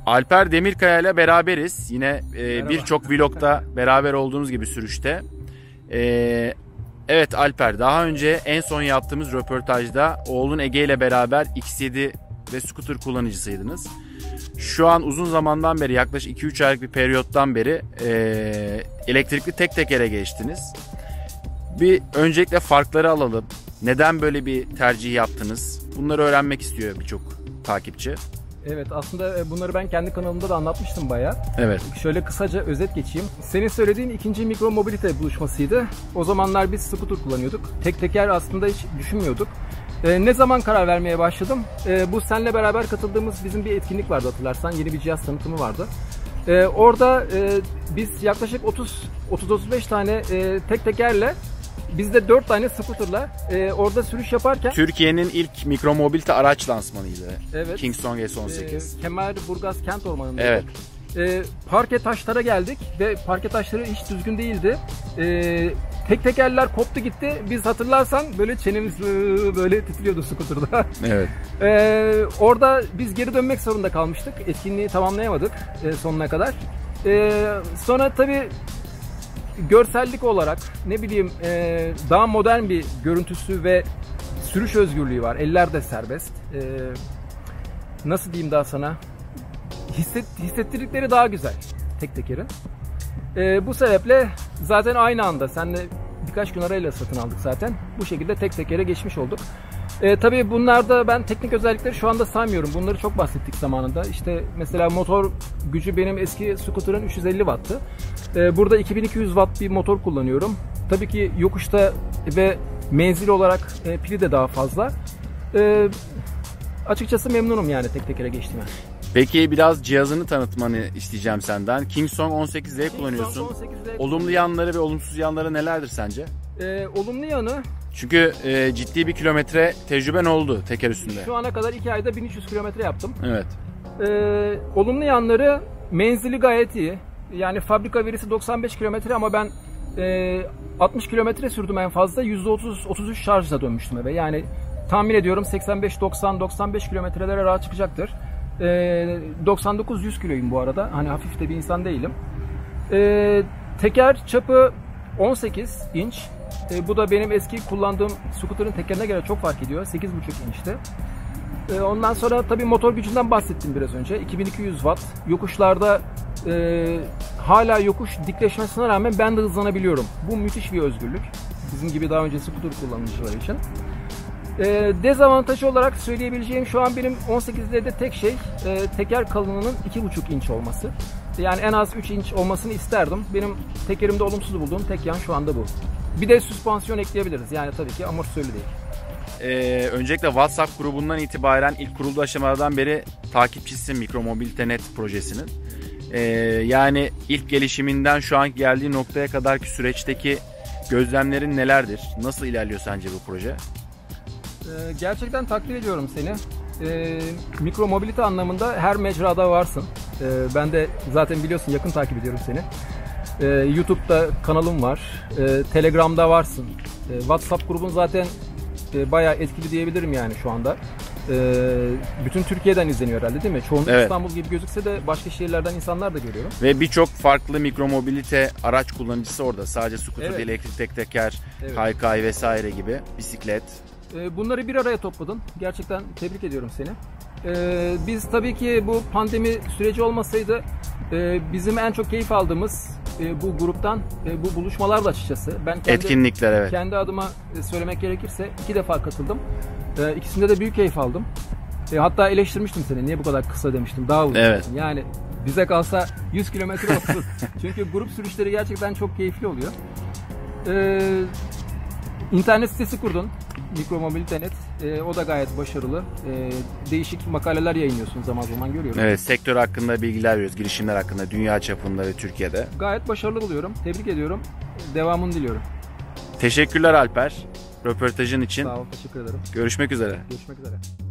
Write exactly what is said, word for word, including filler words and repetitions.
Alper Demirkaya ile beraberiz. Yine e, birçok vlogda beraber olduğunuz gibi sürüşte. E, evet Alper, daha önce en son yaptığımız röportajda oğlun Ege ile beraber X yedi ve scooter kullanıcısıydınız. Şu an uzun zamandan beri, yaklaşık iki üç aylık bir periyottan beri e, elektrikli tek tekere geçtiniz. Bir öncelikle farkları alalım. Neden böyle bir tercih yaptınız? Bunları öğrenmek istiyor birçok takipçi. Evet, aslında bunları ben kendi kanalımda da anlatmıştım bayağı. Evet. Şöyle kısaca özet geçeyim. Senin söylediğin ikinci mikro mobilite buluşmasıydı. O zamanlar biz scooter kullanıyorduk. Tek teker aslında hiç düşünmüyorduk. Ee, ne zaman karar vermeye başladım? Ee, bu seninle beraber katıldığımız bizim bir etkinlik vardı, hatırlarsan. Yeni bir cihaz tanıtımı vardı. Ee, orada e, biz yaklaşık otuz otuz beş tane e, tek tekerle, bizde dört tane scooterla e, orada sürüş yaparken... Türkiye'nin ilk mikromobilite araç lansmanıydı. Evet. Kingsong S on sekiz. E, Kemerburgaz Kent Ormanı'nda. Evet. E, parke taşlara geldik ve parke taşları hiç düzgün değildi. E, tek tekerler koptu gitti. Biz, hatırlarsan, böyle çenemiz böyle titriyordu scooter'da. Evet. E, orada biz geri dönmek zorunda kalmıştık. Etkinliği tamamlayamadık e, sonuna kadar. E, sonra tabii görsellik olarak, ne bileyim, e, daha modern bir görüntüsü ve sürüş özgürlüğü var. Eller de serbest. E, nasıl diyeyim daha sana? Hisset, hissettirdikleri daha güzel tek tekerin. E, bu sebeple zaten aynı anda seninle birkaç gün arayla satın aldık zaten. Bu şekilde tek tekere geçmiş olduk. E, tabii bunlarda ben teknik özellikleri şu anda saymıyorum. Bunları çok bahsettik zamanında. İşte mesela motor gücü benim eski scooter'ın üç yüz elli watt'tı. E, burada iki bin iki yüz watt bir motor kullanıyorum. Tabii ki yokuşta ve menzil olarak e, pili de daha fazla. E, açıkçası memnunum yani tek tekere geçtiğime. Peki biraz cihazını tanıtmanı isteyeceğim senden. Kingsong on sekiz L kullanıyorsun. on sekiz L Olumlu yanları ve olumsuz yanları nelerdir sence? E, olumlu yanı... Çünkü e, ciddi bir kilometre tecrüben oldu teker üstünde. Şu ana kadar iki ayda bin üç yüz kilometre yaptım. Evet. E, olumlu yanları, menzili gayet iyi. Yani fabrika verisi doksan beş kilometre ama ben e, altmış kilometre sürdüm en fazla. yüzde otuz otuz üç şarjla dönmüştüm eve. Yani tahmin ediyorum seksen beş doksan doksan beş kilometrelere rahat çıkacaktır. E, doksan dokuz yüz kiloyum bu arada. Hani hafif de bir insan değilim. E, teker çapı on sekiz inç. E, bu da benim eski kullandığım scooter'ın tekerine göre çok fark ediyor. sekiz buçuk inçti. E, ondan sonra tabii motor gücünden bahsettim biraz önce. iki bin iki yüz watt. Yokuşlarda e, hala yokuş dikleşmesine rağmen ben de hızlanabiliyorum. Bu müthiş bir özgürlük. Bizim gibi daha önce scooter kullanıcılar için. E, dezavantajı olarak söyleyebileceğim şu an benim on sekizlerde tek şey e, teker kalınlığının iki buçuk inç olması. Yani en az üç inç olmasını isterdim. Benim tekerimde olumsuz bulduğum tek yan şu anda bu. Bir de süspansiyon ekleyebiliriz. Yani tabii ki amortisörlü değil. Ee, öncelikle WhatsApp grubundan itibaren ilk kurulduğu aşamalardan beri takipçisin Mikromobilite nokta net projesinin. Ee, yani ilk gelişiminden şu an geldiği noktaya kadarki süreçteki gözlemlerin nelerdir? Nasıl ilerliyor sence bu proje? Ee, gerçekten takdir ediyorum seni. Ee, mikromobilite anlamında her mecrada varsın. Ee, ben de zaten biliyorsun, yakın takip ediyorum seni. Ee, YouTube'da kanalım var. Ee, Telegram'da varsın. Ee, WhatsApp grubun zaten e, bayağı etkili diyebilirim yani şu anda. Ee, bütün Türkiye'den izleniyor herhalde, değil mi? Çoğunluk evet. İstanbul gibi gözükse de başka şehirlerden insanlar da görüyorum. Ve birçok farklı mikromobilite araç kullanıcısı orada. Sadece scooter evet. değil, elektrik tek teker, evet. kaykay vesaire gibi, bisiklet. Ee, bunları bir araya topladın. Gerçekten tebrik ediyorum seni. Ee, biz tabii ki bu pandemi süreci olmasaydı e, bizim en çok keyif aldığımız e, bu gruptan e, bu buluşmalarla açıkçası. Ben kendi, etkinlikler evet. Kendi adıma e, söylemek gerekirse iki defa katıldım. E, ikisinde de büyük keyif aldım. E, hatta eleştirmiştim seni. Niye bu kadar kısa demiştim. Daha uzun. Evet. Yani bize kalsa yüz kilometre olsun. Çünkü grup sürüşleri gerçekten çok keyifli oluyor. E, internet sitesi kurdun. Mikromobilite nokta net. E, o da gayet başarılı. E, değişik makaleler yayınlıyorsun, zaman zaman görüyorum. Evet, sektör hakkında bilgiler veriyoruz, girişimler hakkında dünya çapında ve Türkiye'de. Gayet başarılı buluyorum. Tebrik ediyorum. Devamını diliyorum. Teşekkürler Alper, röportajın için. Sağ ol, teşekkür ederim. Görüşmek üzere. Görüşmek üzere.